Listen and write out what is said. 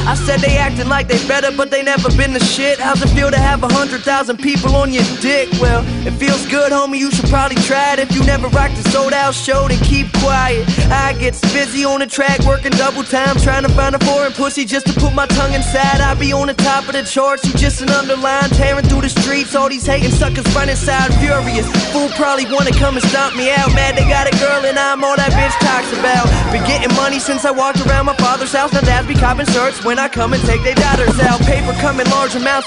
I said they acting like they better, but they never been the shit. How's it feel to have 100,000 people on your dick? Well, it feels good, homie, you should probably try it. If you never rocked a sold out show, then keep quiet. I get busy on the track, working double time, trying to find a foreign pussy just to put my tongue inside. I be on the top of the charts, you just an underline, tearing through the streets. All these hating suckers run inside furious. Fool probably wanna come and stomp me out. Mad they got a girl and I'm all that bitch talks about. Been getting money since I walked around my father's house. Now dads be copping shirts when I come and take their daughters out. Paper come in large amounts,